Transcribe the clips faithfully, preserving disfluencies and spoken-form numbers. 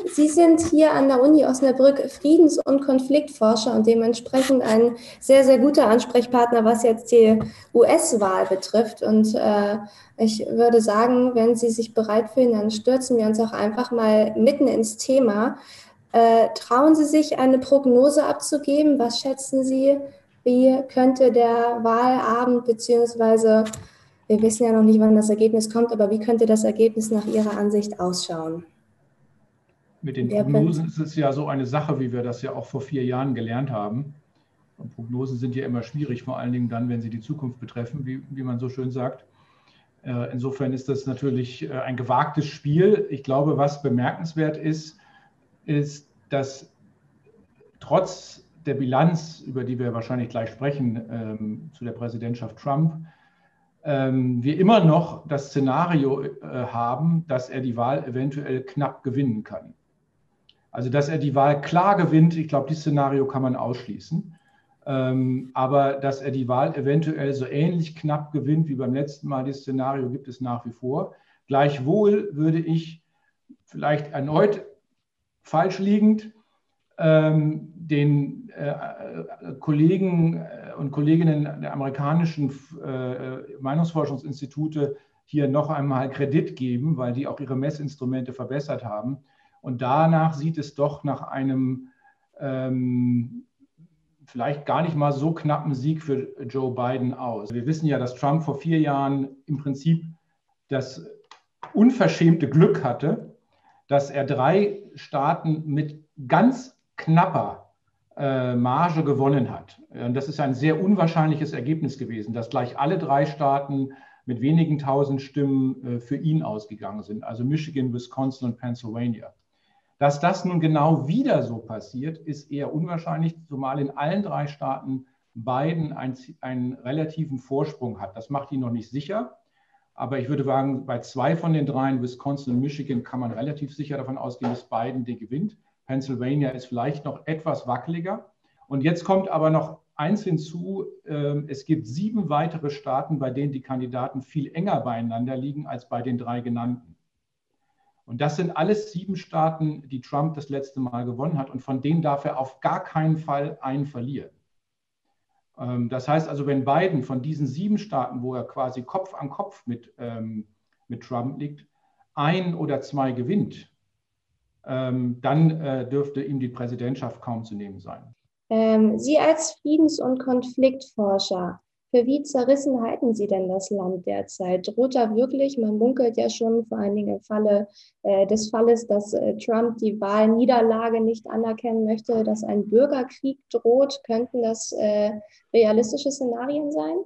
Sie sind hier an der Uni Osnabrück Friedens- und Konfliktforscher und dementsprechend ein sehr, sehr guter Ansprechpartner, was jetzt die U S-Wahl betrifft. Und äh, ich würde sagen, wenn Sie sich bereit fühlen, dann stürzen wir uns auch einfach mal mitten ins Thema. Äh, trauen Sie sich, eine Prognose abzugeben? Was schätzen Sie, wie könnte der Wahlabend, beziehungsweise wir wissen ja noch nicht, wann das Ergebnis kommt, aber wie könnte das Ergebnis nach Ihrer Ansicht ausschauen? Mit den Prognosen ist es ja so eine Sache, wie wir das ja auch vor vier Jahren gelernt haben. Und Prognosen sind ja immer schwierig, vor allen Dingen dann, wenn sie die Zukunft betreffen, wie, wie man so schön sagt. Insofern ist das natürlich ein gewagtes Spiel. Ich glaube, was bemerkenswert ist, ist, dass trotz der Bilanz, über die wir wahrscheinlich gleich sprechen, ähm, zu der Präsidentschaft Trump, ähm, wir immer noch das Szenario äh, haben, dass er die Wahl eventuell knapp gewinnen kann. Also, dass er die Wahl klar gewinnt, ich glaube, dieses Szenario kann man ausschließen. Ähm, aber dass er die Wahl eventuell so ähnlich knapp gewinnt wie beim letzten Mal, dieses Szenario gibt es nach wie vor. Gleichwohl würde ich vielleicht erneut falsch liegend ähm, den äh, Kollegen und Kolleginnen der amerikanischen äh, Meinungsforschungsinstitute hier noch einmal Kredit geben, weil die auch ihre Messinstrumente verbessert haben. Und danach sieht es doch nach einem ähm, vielleicht gar nicht mal so knappen Sieg für Joe Biden aus. Wir wissen ja, dass Trump vor vier Jahren im Prinzip das unverschämte Glück hatte, dass er drei Staaten mit ganz knapper äh, Marge gewonnen hat. Und das ist ein sehr unwahrscheinliches Ergebnis gewesen, dass gleich alle drei Staaten mit wenigen tausend Stimmen äh, für ihn ausgegangen sind, also Michigan, Wisconsin und Pennsylvania. Dass das nun genau wieder so passiert, ist eher unwahrscheinlich, zumal in allen drei Staaten Biden einen, einen relativen Vorsprung hat. Das macht ihn noch nicht sicher, aber ich würde sagen, bei zwei von den dreien, Wisconsin und Michigan, kann man relativ sicher davon ausgehen, dass Biden den gewinnt. Pennsylvania ist vielleicht noch etwas wackeliger. Und jetzt kommt aber noch eins hinzu, es gibt sieben weitere Staaten, bei denen die Kandidaten viel enger beieinander liegen als bei den drei genannten. Und das sind alles sieben Staaten, die Trump das letzte Mal gewonnen hat und von denen darf er auf gar keinen Fall einen verlieren. Das heißt also, wenn Biden von diesen sieben Staaten, wo er quasi Kopf an Kopf mit, ähm, mit Trump liegt, ein oder zwei gewinnt, ähm, dann äh, dürfte ihm die Präsidentschaft kaum zu nehmen sein. Ähm, Sie als Friedens- und Konfliktforscher, für wie zerrissen halten Sie denn das Land derzeit? Droht da wirklich, man munkelt ja schon vor allen Dingen im Falle äh, des Falles, dass äh, Trump die Wahlniederlage nicht anerkennen möchte, dass ein Bürgerkrieg droht? Könnten das äh, realistische Szenarien sein?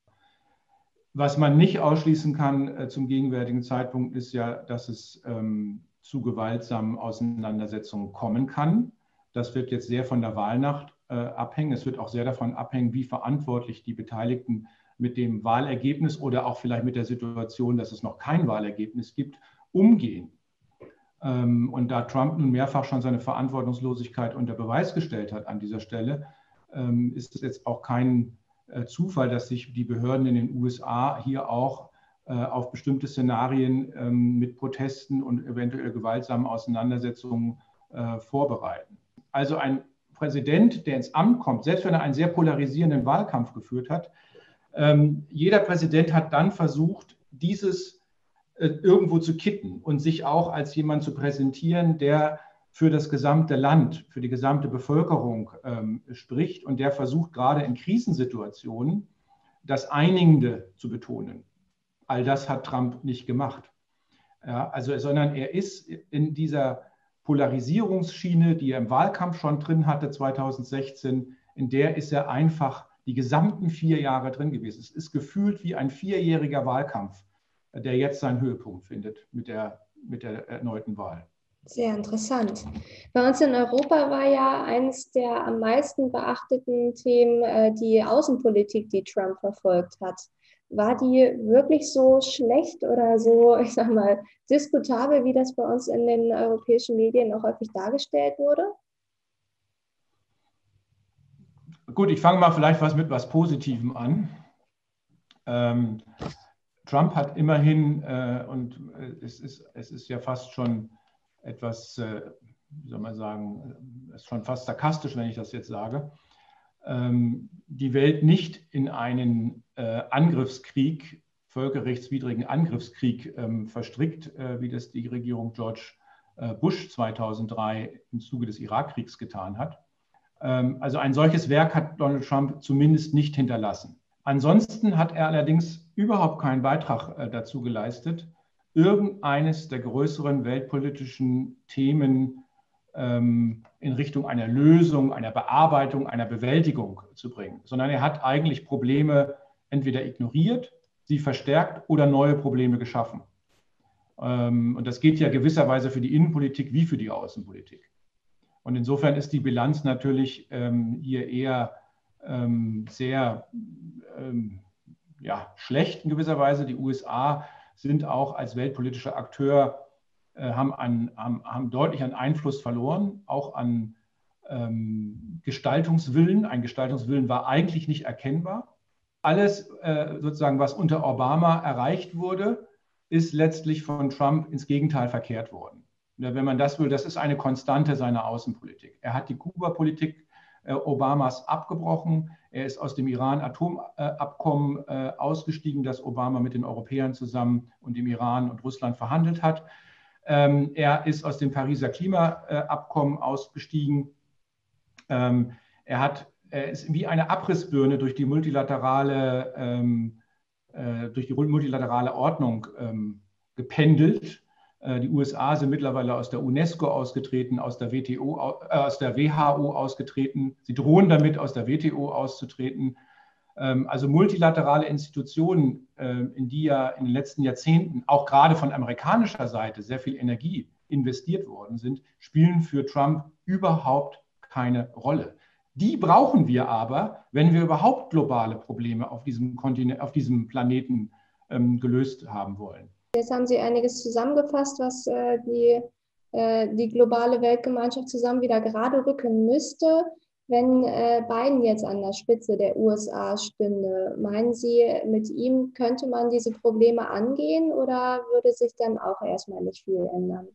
Was man nicht ausschließen kann äh, zum gegenwärtigen Zeitpunkt ist ja, dass es ähm, zu gewaltsamen Auseinandersetzungen kommen kann. Das wird jetzt sehr von der Wahlnacht äh, abhängen. Es wird auch sehr davon abhängen, wie verantwortlich die Beteiligten mit dem Wahlergebnis oder auch vielleicht mit der Situation, dass es noch kein Wahlergebnis gibt, umgehen. Ähm, und da Trump nun mehrfach schon seine Verantwortungslosigkeit unter Beweis gestellt hat an dieser Stelle, ähm, ist es jetzt auch kein äh, Zufall, dass sich die Behörden in den U S A hier auch äh, auf bestimmte Szenarien ähm, mit Protesten und eventuell gewaltsamen Auseinandersetzungen äh, vorbereiten. Also ein Präsident, der ins Amt kommt, selbst wenn er einen sehr polarisierenden Wahlkampf geführt hat, ähm, jeder Präsident hat dann versucht, dieses äh, irgendwo zu kitten und sich auch als jemand zu präsentieren, der für das gesamte Land, für die gesamte Bevölkerung ähm, spricht und der versucht gerade in Krisensituationen das Einigende zu betonen. All das hat Trump nicht gemacht. Ja, also, sondern er ist in dieser Polarisierungsschiene, die er im Wahlkampf schon drin hatte, zweitausendsechzehn, in der ist er einfach die gesamten vier Jahre drin gewesen. Es ist gefühlt wie ein vierjähriger Wahlkampf, der jetzt seinen Höhepunkt findet mit der, mit der erneuten Wahl. Sehr interessant. Bei uns in Europa war ja eines der am meisten beachteten Themen äh, die Außenpolitik, die Trump verfolgt hat. War die wirklich so schlecht oder so, ich sag mal, diskutabel, wie das bei uns in den europäischen Medien auch häufig dargestellt wurde? Gut, ich fange mal vielleicht was mit was Positivem an. Ähm, Trump hat immerhin, äh, und es ist, es ist ja fast schon etwas äh, wie soll man sagen, ist schon fast sarkastisch, wenn ich das jetzt sage, ähm, die Welt nicht in einen äh, Angriffskrieg, völkerrechtswidrigen Angriffskrieg ähm, verstrickt, äh, wie das die Regierung George äh, Bush zweitausenddrei im Zuge des Irakkriegs getan hat. Ähm, also ein solches Werk hat Donald Trump zumindest nicht hinterlassen. Ansonsten hat er allerdings überhaupt keinen Beitrag äh, dazu geleistet, irgendeines der größeren weltpolitischen Themen ähm, in Richtung einer Lösung, einer Bearbeitung, einer Bewältigung zu bringen, sondern er hat eigentlich Probleme entweder ignoriert, sie verstärkt oder neue Probleme geschaffen. Ähm, und das geht ja gewisserweise für die Innenpolitik wie für die Außenpolitik. Und insofern ist die Bilanz natürlich ähm, hier eher ähm, sehr ähm, ja, schlecht in gewisser Weise. Die U S A sind auch als weltpolitischer Akteur, äh, haben, an, haben, haben deutlich an Einfluss verloren, auch an ähm, Gestaltungswillen. Ein Gestaltungswillen war eigentlich nicht erkennbar. Alles äh, sozusagen, was unter Obama erreicht wurde, ist letztlich von Trump ins Gegenteil verkehrt worden. Wenn man das will, das ist eine Konstante seiner Außenpolitik. Er hat die Kuba-Politik äh, Obamas abgebrochen. Er ist aus dem Iran-Atomabkommen äh, ausgestiegen, das Obama mit den Europäern zusammen und dem Iran und Russland verhandelt hat. Ähm, er ist aus dem Pariser Klimaabkommen ausgestiegen. Ähm, er, hat, er ist wie eine Abrissbirne durch die multilaterale, ähm, äh, durch die multilaterale Ordnung ähm, gependelt. Die U S A sind mittlerweile aus der UNESCO ausgetreten, aus der W T O, äh, aus der W H O ausgetreten. Sie drohen damit, aus der W T O auszutreten. Ähm, also multilaterale Institutionen, äh, in die ja in den letzten Jahrzehnten auch gerade von amerikanischer Seite sehr viel Energie investiert worden sind, spielen für Trump überhaupt keine Rolle. Die brauchen wir aber, wenn wir überhaupt globale Probleme auf diesem Kontinent, auf diesem Planeten ähm, gelöst haben wollen. Jetzt haben Sie einiges zusammengefasst, was äh, die, äh, die globale Weltgemeinschaft zusammen wieder gerade rücken müsste. Wenn äh, Biden jetzt an der Spitze der U S A stünde, meinen Sie, mit ihm könnte man diese Probleme angehen oder würde sich dann auch erstmal nicht viel ändern?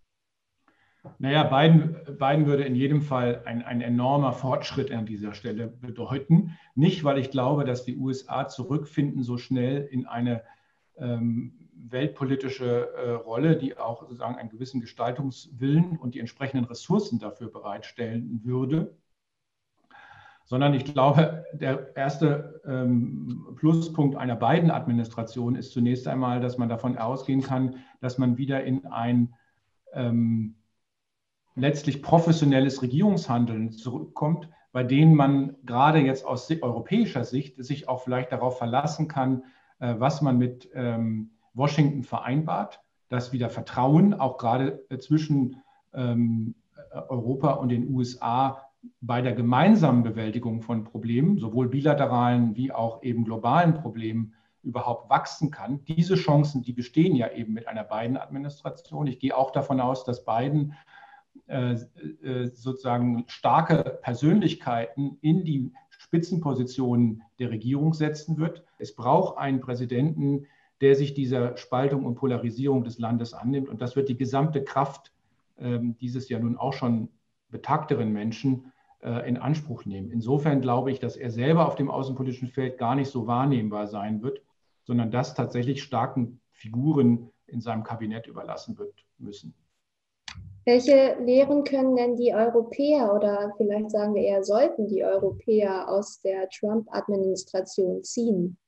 Naja, Biden, Biden würde in jedem Fall ein, ein enormer Fortschritt an dieser Stelle bedeuten. Nicht, weil ich glaube, dass die U S A zurückfinden so schnell in eine ähm, weltpolitische äh, Rolle, die auch sozusagen einen gewissen Gestaltungswillen und die entsprechenden Ressourcen dafür bereitstellen würde, sondern ich glaube, der erste ähm, Pluspunkt einer Biden-Administration ist zunächst einmal, dass man davon ausgehen kann, dass man wieder in ein ähm, letztlich professionelles Regierungshandeln zurückkommt, bei denen man gerade jetzt aus europäischer Sicht sich auch vielleicht darauf verlassen kann, äh, was man mit ähm, Washington vereinbart, dass wieder Vertrauen auch gerade äh, zwischen ähm, Europa und den U S A bei der gemeinsamen Bewältigung von Problemen, sowohl bilateralen wie auch eben globalen Problemen, überhaupt wachsen kann. Diese Chancen, die bestehen ja eben mit einer Biden-Administration. Ich gehe auch davon aus, dass Biden äh, äh, sozusagen starke Persönlichkeiten in die Spitzenpositionen der Regierung setzen wird. Es braucht einen Präsidenten, der sich dieser Spaltung und Polarisierung des Landes annimmt. Und das wird die gesamte Kraft äh, dieses ja nun auch schon betagteren Menschen äh, in Anspruch nehmen. Insofern glaube ich, dass er selber auf dem außenpolitischen Feld gar nicht so wahrnehmbar sein wird, sondern das tatsächlich starken Figuren in seinem Kabinett überlassen wird müssen. Welche Lehren können denn die Europäer oder vielleicht sagen wir eher sollten die Europäer aus der Trump-Administration ziehen?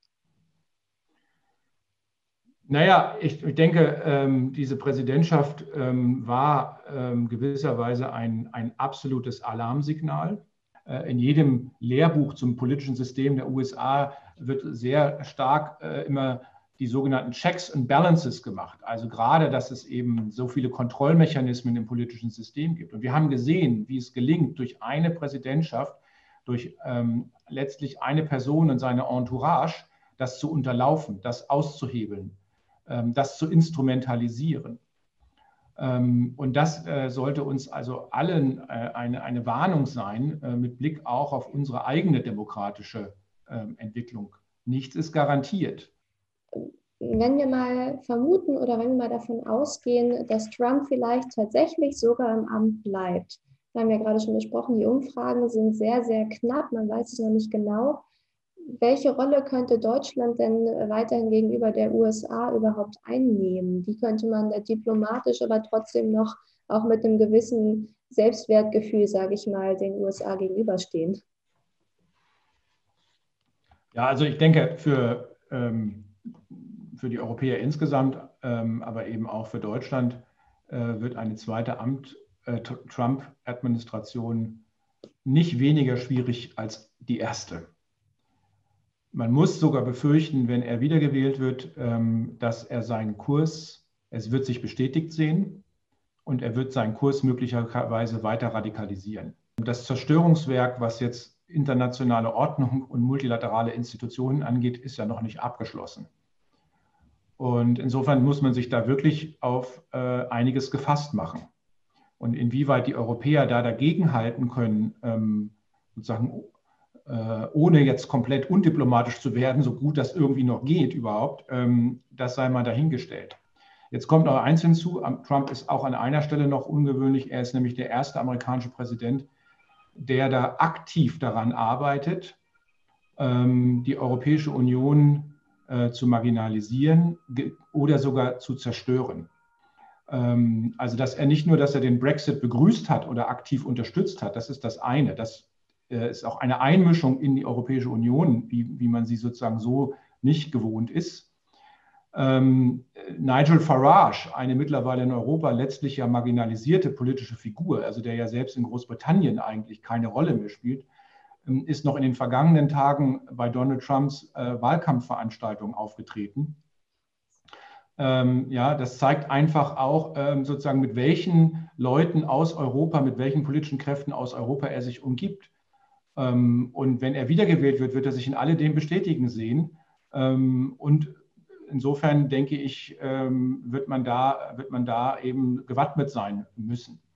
Naja, ich, ich denke, ähm, diese Präsidentschaft ähm, war ähm, gewisserweise ein, ein absolutes Alarmsignal. Äh, in jedem Lehrbuch zum politischen System der U S A wird sehr stark äh, immer die sogenannten Checks and Balances gemacht. Also gerade, dass es eben so viele Kontrollmechanismen im politischen System gibt. Und wir haben gesehen, wie es gelingt, durch eine Präsidentschaft, durch ähm, letztlich eine Person und seine Entourage, das zu unterlaufen, das auszuhebeln, das zu instrumentalisieren. Und das sollte uns also allen eine, eine Warnung sein, mit Blick auch auf unsere eigene demokratische Entwicklung. Nichts ist garantiert. wenn wir mal vermuten oder wenn wir mal davon ausgehen, dass Trump vielleicht tatsächlich sogar im Amt bleibt, wir haben ja gerade schon besprochen, die Umfragen sind sehr, sehr knapp, man weiß es noch nicht genau. Welche Rolle könnte Deutschland denn weiterhin gegenüber der U S A überhaupt einnehmen? Wie könnte man da diplomatisch, aber trotzdem noch auch mit einem gewissen Selbstwertgefühl, sage ich mal, den U S A gegenüberstehen? Ja, also ich denke, für, ähm, für die Europäer insgesamt, ähm, aber eben auch für Deutschland, äh, wird eine zweite Amt, äh, Trump-Administration nicht weniger schwierig als die erste. Man muss sogar befürchten, wenn er wiedergewählt wird, ähm, dass er seinen Kurs, es wird sich bestätigt sehen und er wird seinen Kurs möglicherweise weiter radikalisieren. Das Zerstörungswerk, was jetzt internationale Ordnung und multilaterale Institutionen angeht, ist ja noch nicht abgeschlossen. Und insofern muss man sich da wirklich auf äh, einiges gefasst machen. Und inwieweit die Europäer da dagegenhalten können, ähm, sozusagen äh, ohne jetzt komplett undiplomatisch zu werden, so gut das irgendwie noch geht überhaupt, ähm, das sei mal dahingestellt. Jetzt kommt noch eins hinzu, Trump ist auch an einer Stelle noch ungewöhnlich, er ist nämlich der erste amerikanische Präsident, der da aktiv daran arbeitet, ähm, die Europäische Union äh, zu marginalisieren oder sogar zu zerstören. Ähm, also dass er nicht nur, dass er den Brexit begrüßt hat oder aktiv unterstützt hat, das ist das eine. Das äh, ist auch eine Einmischung in die Europäische Union, wie, wie man sie sozusagen so nicht gewohnt ist. Ähm, Nigel Farage, eine mittlerweile in Europa letztlich ja marginalisierte politische Figur, also der ja selbst in Großbritannien eigentlich keine Rolle mehr spielt, ähm, ist noch in den vergangenen Tagen bei Donald Trumps äh, Wahlkampfveranstaltung aufgetreten. Ähm, ja, das zeigt einfach auch ähm, sozusagen, mit welchen Leuten aus Europa, mit welchen politischen Kräften aus Europa er sich umgibt. Ähm, und wenn er wiedergewählt wird, wird er sich in alledem bestätigen sehen. Ähm, und insofern denke ich, ähm, wird man da, wird man da eben gewappnet sein müssen.